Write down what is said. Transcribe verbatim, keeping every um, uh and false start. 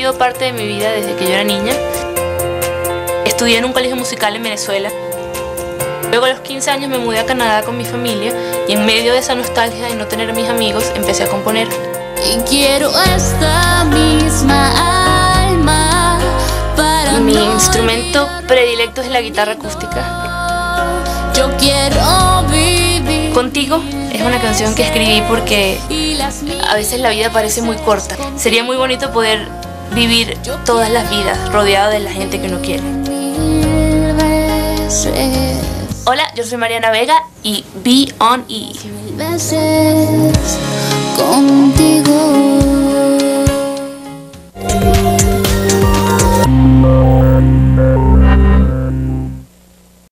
sido parte de mi vida desde que yo era niña. Estudié en un colegio musical en Venezuela. Luego a los quince años me mudé a Canadá con mi familia y en medio de esa nostalgia de no tener a mis amigos empecé a componer. Y quiero esta misma alma para Y mi no instrumento olvidar. predilecto es la guitarra acústica. Yo quiero vivir. Contigo es una canción que escribí porque Y las a veces la vida parece muy corta. Sería muy bonito poder vivir todas las vidas rodeado de la gente que uno quiere. mil veces, Hola, yo soy Mariana Vega y Be On E. mil veces contigo.